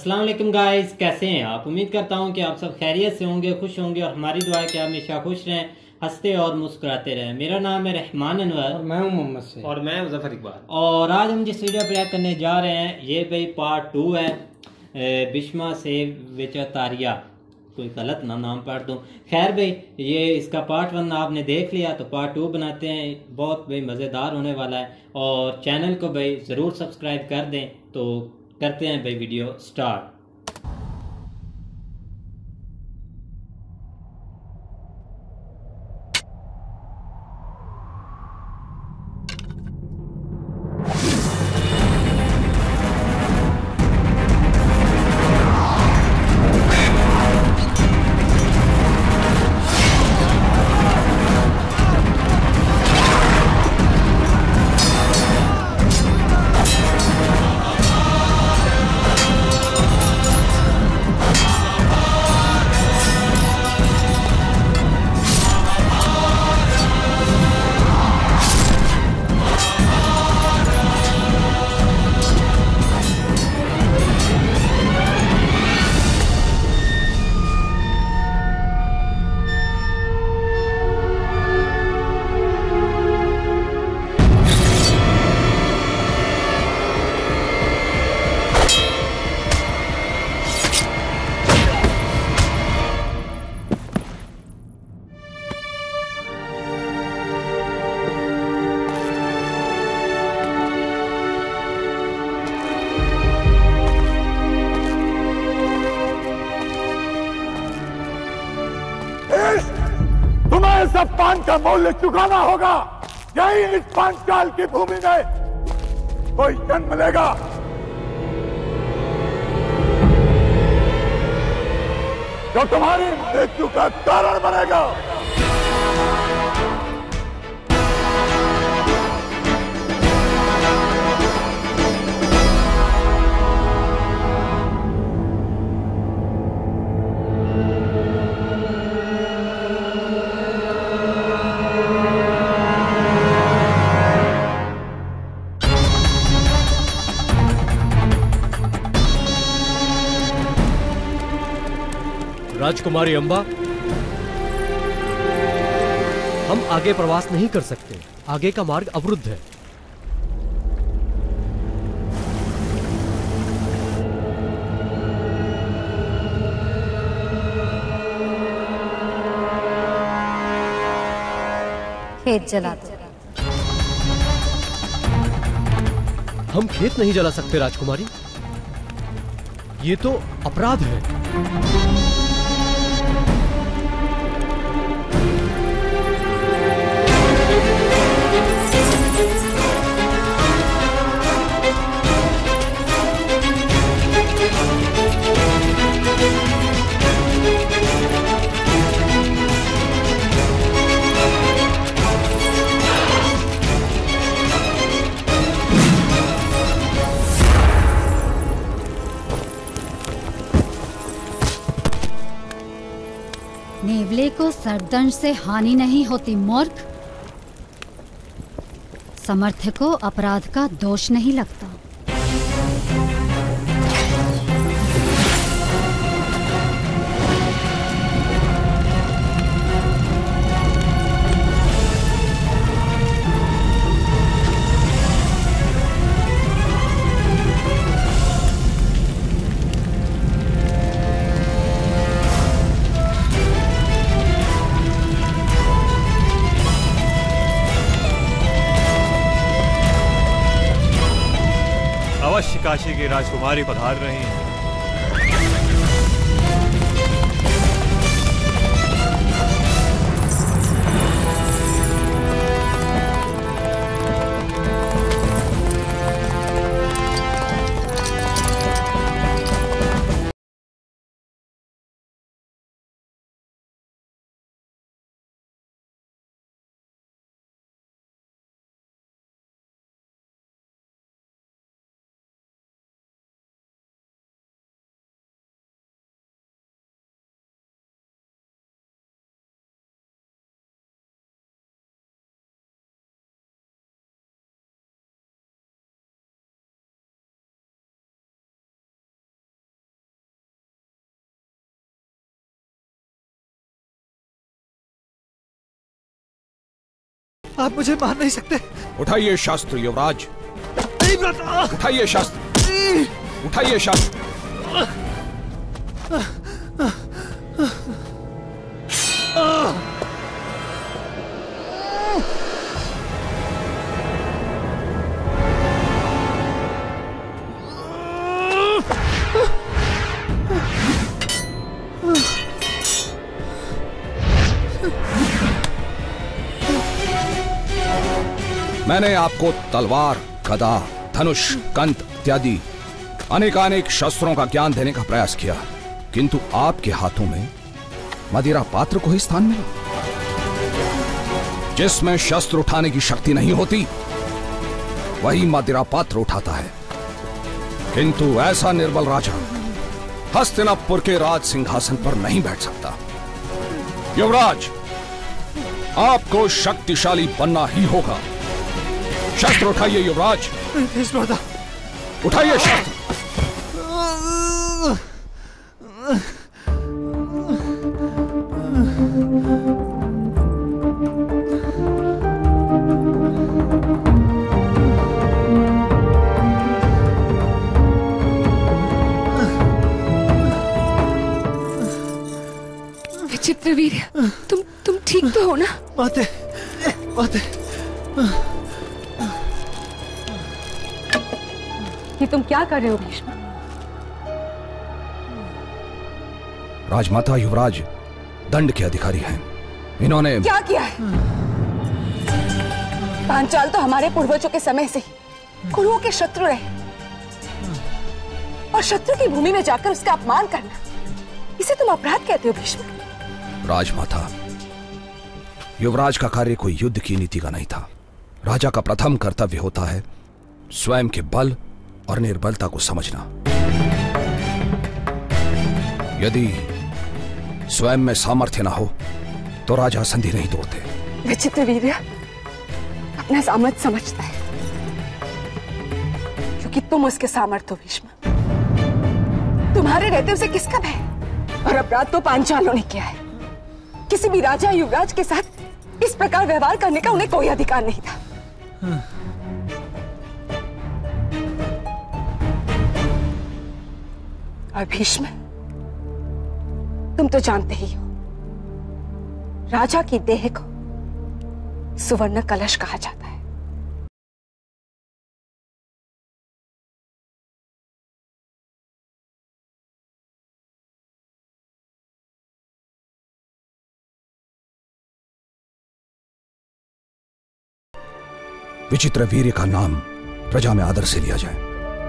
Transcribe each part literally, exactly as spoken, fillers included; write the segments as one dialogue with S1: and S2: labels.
S1: अस्सलाम वालेकुम गाइस, कैसे हैं आप। उम्मीद करता हूं कि आप सब खैरियत से होंगे, खुश होंगे और हमारी दुआ है कि आप हमेशा खुश रहें, हंसते और मुस्कुराते रहें। मेरा नाम है रहमान अनवर
S2: और मैं हूं मोहम्मद से
S3: और मैं मुजफ्फर इकबाल।
S1: और आज हम जिस वीडियो पे करने जा रहे हैं ये भाई पार्ट टू है। ए, बिस्मा से विचतारिया, कोई गलत ना नाम पढ़ दूं। खैर भाई, ये इसका पार्ट वन आपने देख लिया तो पार्ट टू बनाते हैं। बहुत भाई मज़ेदार होने वाला है और चैनल को भाई ज़रूर सब्सक्राइब कर दें। तो करते हैं भाई वीडियो स्टार्ट।
S4: तुम्हें सब पान का मूल्य चुकाना होगा। यही इस पांचाल की भूमि में कोई जन्म लेगा जो तुम्हारी मृत्यु का कारण बनेगा।
S5: राजकुमारी अंबा, हम आगे प्रवास नहीं कर सकते। आगे का मार्ग अवरुद्ध है।
S6: खेत जला दो।
S5: हम खेत नहीं जला सकते राजकुमारी, ये तो अपराध है।
S6: नेवले को सरदंश से हानि नहीं होती मूर्ख। समर्थ को अपराध का दोष नहीं लगता।
S3: अवश्य काशी की राजकुमारी पधार रही हैं।
S5: आप मुझे मार नहीं सकते।
S2: उठाइए शस्त्र युवराज,
S5: नहीं भ्राता।
S2: उठाइए शस्त्र, उठाइए शस्त्र। मैंने आपको तलवार, गदा, धनुष, कंत इत्यादि अनेकानेक शस्त्रों का ज्ञान देने का प्रयास किया, किंतु आपके हाथों में मदिरा पात्र को ही स्थान मिला। जिसमें शस्त्र उठाने की शक्ति नहीं होती वही मदिरा पात्र उठाता है। किंतु ऐसा निर्बल राजा हस्तिनापुर के राज सिंहासन पर नहीं बैठ सकता। युवराज, आपको शक्तिशाली बनना ही होगा। शस्त्र उठाइए युवराज, उठाइए शस्त्र।
S7: विचित्रवीर्य, तुम तुम ठीक तो हो ना?
S5: माते, माते।
S7: ये तुम क्या कर रहे हो भीष्म?
S2: राजमाता, युवराज दंड के अधिकारी हैं। इन्होंने
S7: क्या किया है? पांचाल तो हमारे पूर्वजों के समय से ही कुरुओं के शत्रु रहे, और शत्रु की भूमि में जाकर उसका अपमान करना, इसे तुम अपराध कहते हो भीष्म?
S2: राजमाता, युवराज का कार्य कोई युद्ध की नीति का नहीं था। राजा का प्रथम कर्तव्य होता है स्वयं के बल और निर्बलता को समझना। यदि स्वयं में सामर्थ्य ना हो तो राजा संधि नहीं तोड़ते।
S7: विचित्रवीर्य अपना सामर्थ्य समझता है, क्योंकि तुम उसके सामर्थ्य हो भीष्म। तुम्हारे रहते उसे किसका भय? और अपराध तो पांचालों ने किया है। किसी भी राजा युवराज के साथ इस प्रकार व्यवहार करने का उन्हें कोई अधिकार नहीं था। और भीष्म, तुम तो जानते ही हो, राजा की देह को सुवर्ण कलश कहा जाता है।
S2: विचित्र वीर्य का नाम प्रजा में आदर से लिया जाए।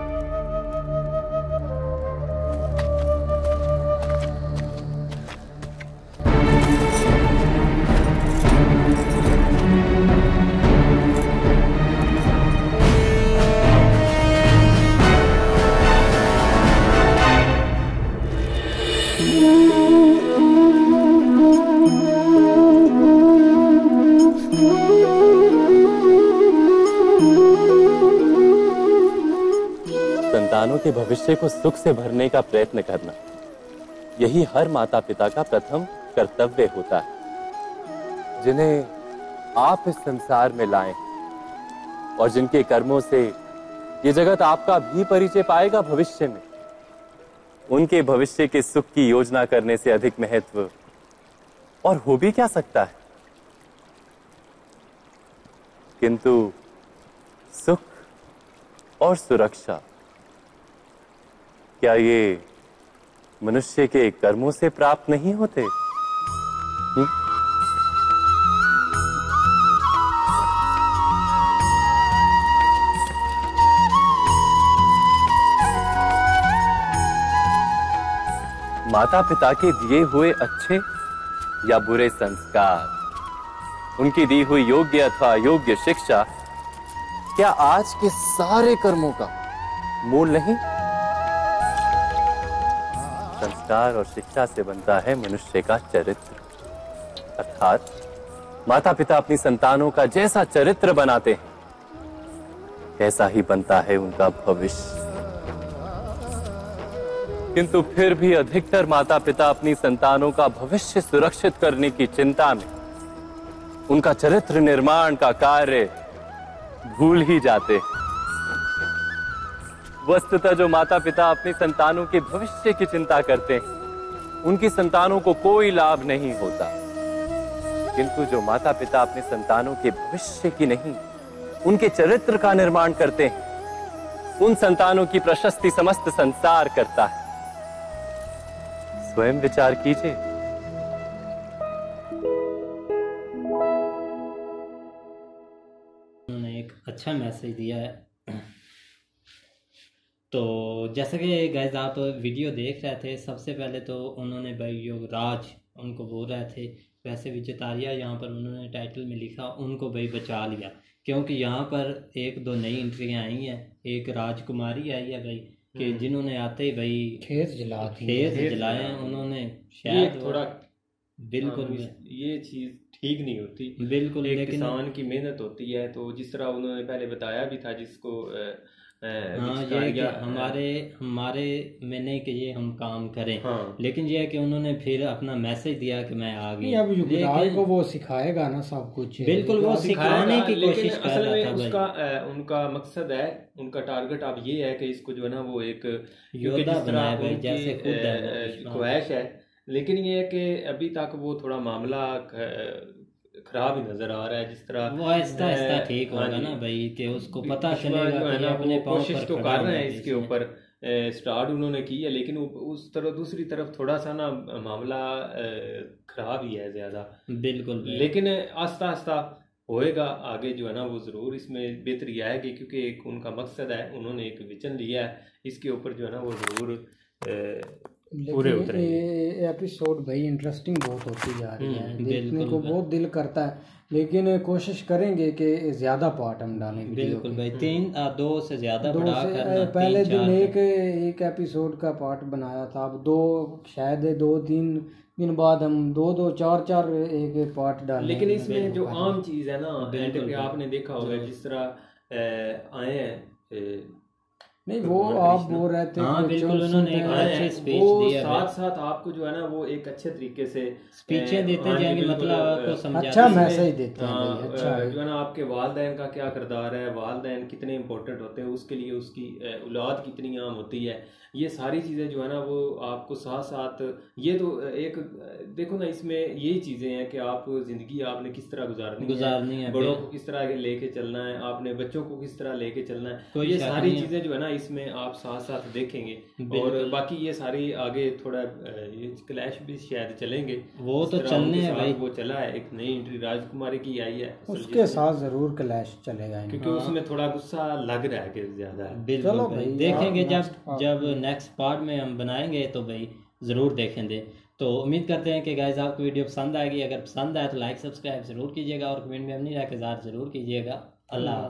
S8: संतानों के भविष्य को सुख से भरने का प्रयत्न करना, यही हर माता पिता का प्रथम कर्तव्य होता है, जिन्हें आप इस संसार में लाए और जिनके कर्मों से ये जगत आपका भी परिचय पाएगा भविष्य में। उनके भविष्य के सुख की योजना करने से अधिक महत्व और हो भी क्या सकता है। किंतु सुख और सुरक्षा, क्या ये मनुष्य के कर्मों से प्राप्त नहीं होते? हुँ? माता पिता के दिए हुए अच्छे या बुरे संस्कार, उनकी दी हुई योग्य अथवा अयोग्य शिक्षा, क्या आज के सारे कर्मों का मूल नहीं? संस्कार और शिक्षा से बनता है मनुष्य का चरित्र। अर्थात माता पिता अपनी संतानों का जैसा चरित्र बनाते हैं, ऐसा ही बनता है उनका भविष्य। किंतु फिर भी अधिकतर माता पिता अपनी संतानों का भविष्य सुरक्षित करने की चिंता में उनका चरित्र निर्माण का कार्य भूल ही जाते। वस्तुतः जो माता पिता अपनी संतानों के भविष्य की चिंता करते हैं उनकी संतानों को कोई लाभ नहीं होता, किंतु जो माता पिता अपने संतानों के भविष्य की नहीं उनके चरित्र का निर्माण करते हैं उन संतानों की प्रशस्ति समस्त संसार करता है। स्वयं विचार कीजिए।
S1: उन्होंने एक अच्छा मैसेज दिया है। तो जैसा कि गाइस आप वीडियो देख रहे थे, सबसे पहले तो उन्होंने भाई युवराज उनको बोल रहे थे, वैसे विजेतारिया यहाँ पर उन्होंने टाइटल में लिखा, उनको भाई बचा लिया क्योंकि यहाँ पर एक दो नई एंट्रियाँ आई हैं। एक राजकुमारी आई है भाई कि जिन्होंने आते ही भाई
S9: खेत जला
S1: खेत जलाए हैं उन्होंने, शायद
S10: थोड़ा
S1: बिल्कुल
S10: ये चीज़ ठीक नहीं होती
S1: बिल्कुल।
S10: एक किसान की मेहनत होती है, तो जिस तरह उन्होंने पहले बताया भी था जिसको
S1: हाँ ये कि हमारे हमारे में नहीं कि ये हम काम करें, हाँ। लेकिन ये है कि उन्होंने फिर अपना मैसेज दिया कि मैं आ गई।
S9: अब युवराज को वो सिखाएगा ना सब कुछ,
S1: बिल्कुल वो सिखाने की कोशिश कर
S10: असल में
S1: रहा था
S10: उसका आ, उनका मकसद है, उनका टारगेट अब ये है कि इसको जो है ना वो एक
S1: योद्धा बनाया भाई, जैसे खुद
S10: ख्वाहिश है, लेकिन ये है कि अभी तक वो थोड़ा मामला खराब ही नजर आ रहा है। जिस तरह
S1: वो आहिस्ता आहिस्ता ठीक होगा ना भाई कि उसको पता चलेगा कि अपने
S10: कोशिश तो कर रहे हैं इसके ऊपर, स्टार्ट उन्होंने की है, लेकिन उस तरह दूसरी तरफ थोड़ा सा ना मामला खराब ही है ज्यादा।
S1: बिल्कुल,
S10: लेकिन आस्ता आस्ता होएगा आगे जो है ना वो जरूर इसमें बेहतरी आएगी, क्योंकि एक उनका मकसद है, उन्होंने एक विजन लिया है, इसके ऊपर जो है ना वो जरूर पूरे उतरे।
S9: ये एपिसोड भाई इंटरेस्टिंग बहुत होती जा रही है, देखने को बहुत दिल करता है, लेकिन कोशिश करेंगे कि ज्यादा पार्ट हम डालें।
S1: बिल्कुल भाई, तीन दो से ज्यादा बड़ा करना,
S9: पहले दिन एक एक एपिसोड का पार्ट बनाया था, अब दो शायद दो तीन दिन बाद हम दो दो चार चार एक पार्ट डालें।
S10: लेकिन इसमें जो आम चीज है ना, एंड पे आपने देखा होगा जिस तरह आए हैं,
S9: नहीं वो आप बोल रहे थे,
S1: हाँ बिल्कुल, उन्होंने एक अच्छी स्पीच दी है,
S10: साथ साथ आपको जो है ना वो एक अच्छे तरीके से
S1: स्पीचें देते जाएंगे, मतलब आपको समझाते,
S9: अच्छा मैसेज देते हैं,
S10: अच्छा जो है ना आपके वालदैन का क्या किरदार है, वालदैन कितने इंपॉर्टेंट होते हैं, उसके लिए उसकी औलाद कितनी आम होती है, ये सारी चीज़ें जो है ना वो आपको साथ साथ, ये तो एक देखो ना इसमें यही चीज़ें हैं कि आप ज़िंदगी आपने किस तरह गुजारनी
S1: गुजारनी है,
S10: बड़ों को किस तरह लेके चलना है, आपने बच्चों को किस तरह लेके चलना है, ये सारी चीज़ें जो है ना इसमें आप साथ साथ देखेंगे। और बाकी ये सारी आगे थोड़ा ये क्लैश भी शायद चलेंगे,
S1: वो तो चलने हैं भाई,
S10: वो चला है, एक नई एंट्री राजकुमारी की आई है,
S9: उसके साथ जरूर क्लैश चलेगा,
S10: क्योंकि उसमें थोड़ा गुस्सा लग रहा है कि ज्यादा है।
S1: बिल्कुल भाई, देखेंगे जब जब नेक्स्ट पार्ट में हम बनाएंगे तो भाई जरूर देखेंगे। तो उम्मीद करते हैं कि गाइस आपको वीडियो पसंद आएगी, अगर पसंद आए तो लाइक सब्सक्राइब जरूर कीजिएगा और कमेंट में अपनी राय का इज़हार जरूर कीजिएगा। अल्लाह।